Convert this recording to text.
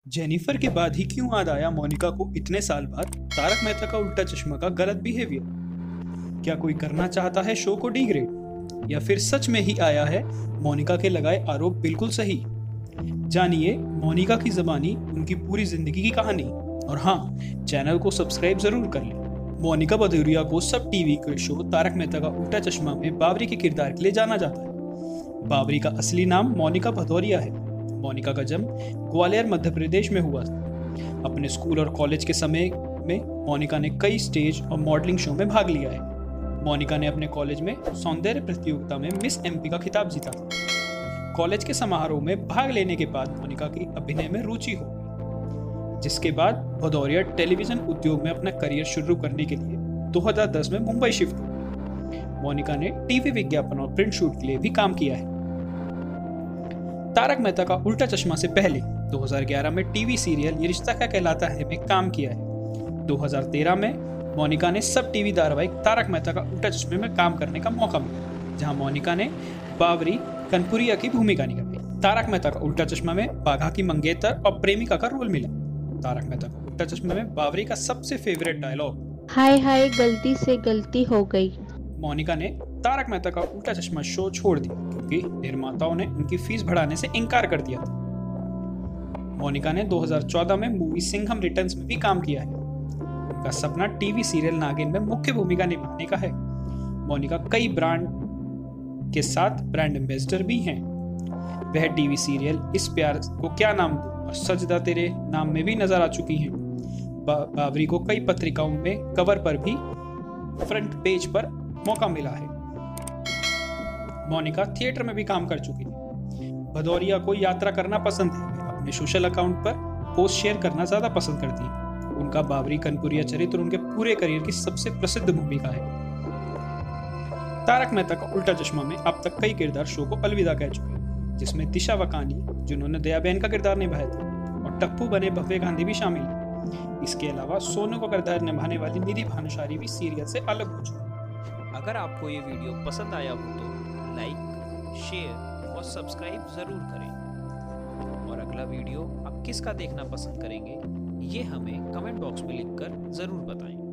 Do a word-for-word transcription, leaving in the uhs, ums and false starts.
Jennifer के बाद ही क्यों याद आया मोनिका को इतने साल बाद तारक मेहता का उल्टा चश्मा का गलत बिहेवियर? क्या कोई करना चाहता है शो को डिग्रेड, या फिर सच में ही आया है मोनिका के लगाए आरोप बिल्कुल सही? जानिए मोनिका की ज़बानी, उनकी पूरी जिंदगी की कहानी। और हाँ, चैनल को सब्सक्राइब जरूर कर लें। मोनिका भदौरिया को सब टीवी के शो तारक मेहता का उल्टा चश्मा में बाबरी के किरदार के लिए जाना जाता है। बाबरी का असली नाम मोनिका भदौरिया है। मोनिका का जन्म ग्वालियर मध्य प्रदेश में हुआ था। अपने स्कूल और कॉलेज के समय में मोनिका ने कई स्टेज और मॉडलिंग शो में भाग लिया है। मोनिका ने अपने कॉलेज में सौंदर्य प्रतियोगिता में मिस एमपी का खिताब जीता था। कॉलेज के समारोह में भाग लेने के बाद मोनिका की अभिनय में रुचि हो गई, जिसके बाद भदौरिया टेलीविजन उद्योग में अपना करियर शुरू करने के लिए दो हज़ार दस में मुंबई शिफ्ट हुई। मोनिका ने टीवी विज्ञापन और प्रिंट शूट के लिए भी काम किया है। तारक मेहता का उल्टा चश्मा से पहले दो हज़ार ग्यारह में टीवी सीरियल ये रिश्ता क्या कहलाता है में काम किया है। दो हज़ार तेरह में मोनिका ने सब टीवी धारावाहिक तारक मेहता का उल्टा चश्मे में काम करने का मौका मिला, जहां मोनिका ने बाबरी कनपुरिया की भूमिका निभाई। तारक मेहता का उल्टा चश्मा में बाघा की मंगेतर और प्रेमिका का रोल मिला। तारक मेहता का उल्टा चश्मा में बाबरी का सबसे फेवरेट डायलॉग, हाय हाय गलती से गलती हो गई। मोनिका ने तारक मेहता का उल्टा चश्मा शो छोड़ दिया क्योंकि निर्माताओं ने उनकी फीस बढ़ाने से इनकार कर दिया था। मोनिका ने दो हज़ार चौदह में मूवी सिंघम रिटर्न्स में भी काम किया है। उनका सपना टीवी सीरियल नागिन में मुख्य भूमिका निभाने का है। मोनिका कई ब्रांड के साथ ब्रांड एम्बेसडर भी हैं। वह टीवी सीरियल इस प्यार को क्या नाम दूं और सजदा तेरे नाम में भी नजर आ चुकी हैं। बा, बाबरी को कई पत्रिकाओं में कवर पर भी फ्रंट पेज पर मौका मिला है। मोनिका थिएटर में भी काम कर चुकी है। भदौरिया को यात्रा करना पसंद है। अपने सोशल अकाउंट पर पोस्ट शेयर करना ज्यादा पसंद करती है। उनका बाबरी कनपुरिया चरित्र उनके पूरे करियर की सबसे प्रसिद्ध भूमिका है। तारक मेहता का उल्टा चश्मा में अब तक कई किरदार शो को अलविदा कह चुके हैं, जिसमें दिशा वकानी, जिन्होंने दया बहन का किरदार निभाया था, और टप्पू बने भव्य गांधी भी शामिल है। इसके अलावा सोनू का किरदार निभाने वाली निधि भानुशाली भी सीरियल से अलग हो चुकी है। अगर आपको ये वीडियो पसंद आया हो तो लाइक, शेयर और सब्सक्राइब ज़रूर करें। और अगला वीडियो आप किसका देखना पसंद करेंगे, ये हमें कमेंट बॉक्स में लिखकर ज़रूर बताएं।